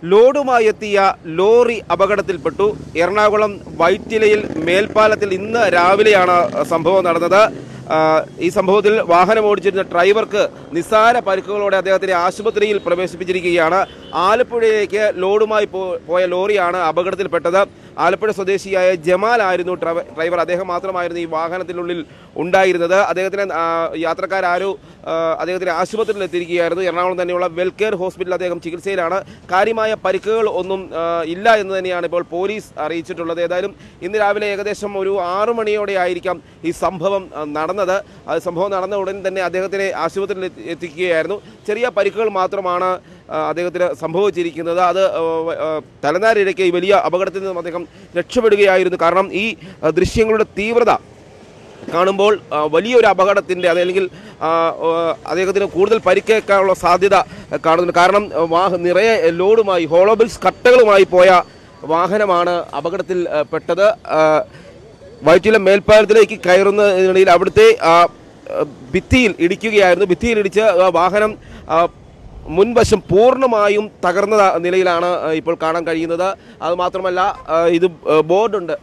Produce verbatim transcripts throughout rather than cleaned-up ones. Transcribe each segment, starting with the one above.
ലോഡുമായി എത്തിയ ലോറി അപകടത്തിൽപ്പെട്ടു. എറണാകുളം വൈറ്റിലയിൽ മേൽപ്പാലത്തിൽ ഇന്ന് രാവിലെയാണ് സംഭവം നടന്നത്. ഈ സംഭവത്തിൽ വാഹനം ഓടിച്ചിരുന്ന ഡ്രൈവർക്ക് നിസ്സാര പരിക്കുകളോടെ അദ്ദേഹത്തിനെ ആശുപത്രിയിൽ പ്രവേശിപ്പിച്ചിരിക്കുകയാണ്. ആലപ്പുഴയിലേക്ക് ലോഡുമായി പോയ ലോറിയാണ് അപകടത്തിൽപ്പെട്ടത്. ആലപ്പുഴ സ്വദേശിയായ ജമാൽ ആയിരുന്നു ഡ്രൈവർ. അദ്ദേഹം മാത്രമായിരുന്നു ഈ വാഹനത്തിനുള്ളിൽ ഉണ്ടായിരുന്നത്. അദ്ദേഹത്തിന് യാത്രക്കാരോ അദ്ദേഹത്തിന് ആശുപത്രിയിൽ എത്തിയിരിക്കുകയായിരുന്നു. എറണാകുളം തന്നെയുള്ള വെൽകെയർ ഹോസ്പിറ്റലിൽ അദ്ദേഹം ചികിത്സയിലാണ്. കാര്യമായ പരിക്കുകൾ ഒന്നും ഇല്ല എന്ന് തന്നെയാണ് ഇപ്പോൾ പോലീസ് അറിയിച്ചിട്ടുള്ളത്. ഏതായാലും ഇന്ന് രാവിലെ ഏകദേശം ഒരു ആറു മണിയോടെ ആയിരിക്കാം ഈ സംഭവം നടന്നത്. അത് സംഭവം നടന്ന ഉടൻ തന്നെ അദ്ദേഹത്തിനെ ആശുപത്രിയിൽ എത്തിക്കുകയായിരുന്നു. ചെറിയ പരിക്കുകൾ മാത്രമാണ് അദ്ദേഹത്തിന് സംഭവിച്ചിരിക്കുന്നത്. അത് തലനാരിഴയ്ക്ക് ഈ വലിയ അപകടത്തിൽ നിന്നും അദ്ദേഹം രക്ഷപ്പെടുകയായിരുന്നു. കാരണം ഈ ദൃശ്യങ്ങളുടെ തീവ്രത കാണുമ്പോൾ വലിയൊരു അപകടത്തിൻ്റെ അതല്ലെങ്കിൽ അദ്ദേഹത്തിന് കൂടുതൽ പരിക്കേൽക്കാനുള്ള സാധ്യത കാണുന്നുണ്ട്. കാരണം വാഹ നിറയെ ലോഡുമായി ഹോളോബിൽസ് കട്ടകളുമായി പോയ വാഹനമാണ് അപകടത്തിൽ പെട്ടത്. വൈറ്റില മേൽപ്പാലത്തിലേക്ക് കയറുന്നതിനിടയിൽ അവിടുത്തെ ഭിത്തിയിൽ ഇടിക്കുകയായിരുന്നു. ഭിത്തിയിൽ ഇടിച്ച് വാഹനം മുൻവശം പൂർണ്ണമായും തകർന്ന നിലയിലാണ് ഇപ്പോൾ കാണാൻ കഴിയുന്നത്. അതുമാത്രമല്ല ഇത് ബോർഡുണ്ട്,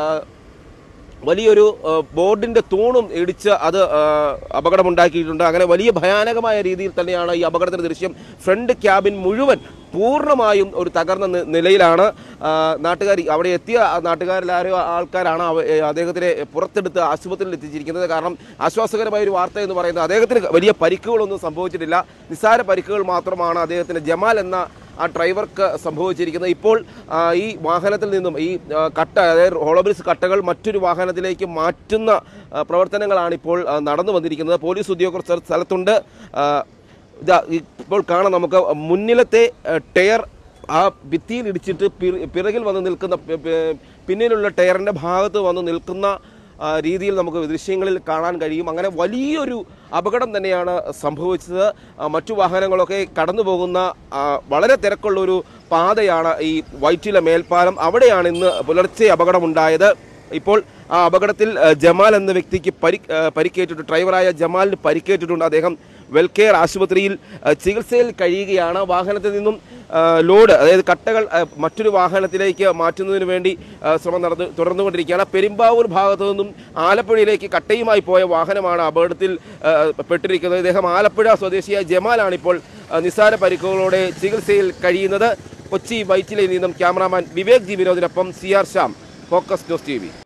വലിയൊരു ബോർഡിൻ്റെ തൂണും ഇടിച്ച് അത് അപകടമുണ്ടാക്കിയിട്ടുണ്ട്. അങ്ങനെ വലിയ ഭയാനകമായ രീതിയിൽ തന്നെയാണ് ഈ അപകടത്തിൻ്റെ ദൃശ്യം. ഫ്രണ്ട് ക്യാബിൻ മുഴുവൻ പൂർണ്ണമായും ഒരു തകർന്ന നിലയിലാണ്. നാട്ടുകാർ അവിടെ എത്തിയ നാട്ടുകാരിലാരോ ആൾക്കാരാണ് അദ്ദേഹത്തിനെ പുറത്തെടുത്ത് ആശുപത്രിയിൽ എത്തിച്ചിരിക്കുന്നത്. കാരണം ആശ്വാസകരമായ ഒരു വാർത്ത എന്ന് പറയുന്നത് അദ്ദേഹത്തിന് വലിയ പരിക്കുകളൊന്നും സംഭവിച്ചിട്ടില്ല. നിസ്സാര പരിക്കുകൾ മാത്രമാണ് അദ്ദേഹത്തിന് ജമാൽ എന്ന ആ ഡ്രൈവർക്ക് സംഭവിച്ചിരിക്കുന്നത്. ഇപ്പോൾ ഈ വാഹനത്തിൽ നിന്നും ഈ കട്ട അതായത് ഹോളോബിൽസ് കട്ടകൾ മറ്റൊരു വാഹനത്തിലേക്ക് മാറ്റുന്ന പ്രവർത്തനങ്ങളാണ് ഇപ്പോൾ നടന്നു വന്നിരിക്കുന്നത്. പോലീസ് ഉദ്യോഗസ്ഥർ സ്ഥലത്തുണ്ട്. ഇതാ ഇപ്പോൾ കാണാം, നമുക്ക് മുന്നിലത്തെ ടയർ ആ ഭിത്തിയിൽ ഇടിച്ചിട്ട് പിറകിൽ വന്ന് നിൽക്കുന്ന പിന്നിലുള്ള ടയറിൻ്റെ ഭാഗത്ത് വന്ന് നിൽക്കുന്ന രീതിയിൽ നമുക്ക് ദൃശ്യങ്ങളിൽ കാണാൻ കഴിയും. അങ്ങനെ വലിയൊരു അപകടം തന്നെയാണ് സംഭവിച്ചത്. മറ്റു വാഹനങ്ങളൊക്കെ കടന്നു പോകുന്ന വളരെ തിരക്കുള്ളൊരു പാതയാണ് ഈ വൈറ്റില മേൽപ്പാലം. അവിടെയാണ് ഇന്ന് പുലർച്ചെ അപകടമുണ്ടായത്. ഇപ്പോൾ ആ അപകടത്തിൽ ജമാൽ എന്ന വ്യക്തിക്ക് പരി പരിക്കേറ്റിട്ടുണ്ട്. ഡ്രൈവറായ ജമാലിന് പരിക്കേറ്റിട്ടുണ്ട്. അദ്ദേഹം വെൽകെയർ ആശുപത്രിയിൽ ചികിത്സയിൽ കഴിയുകയാണ്. വാഹനത്തിൽ നിന്നും ലോഡ് അതായത് കട്ടകൾ മറ്റൊരു വാഹനത്തിലേക്ക് മാറ്റുന്നതിന് വേണ്ടി ശ്രമം നടന്നു തുടർന്നുകൊണ്ടിരിക്കുകയാണ്. പെരുമ്പാവൂർ ഭാഗത്തു നിന്നും ആലപ്പുഴയിലേക്ക് കട്ടയുമായി പോയ വാഹനമാണ് അപകടത്തിൽ പെട്ടിരിക്കുന്നത്. ഇദ്ദേഹം ആലപ്പുഴ സ്വദേശിയായ ജമാലാണ് ഇപ്പോൾ നിസ്സാര പരിക്കുകളോടെ ചികിത്സയിൽ കഴിയുന്നത്. കൊച്ചി വൈറ്റിലയിൽ നിന്നും ക്യാമറാമാൻ വിവേക് ജി വിനോദിനൊപ്പം C R Shyam, Focus News T V.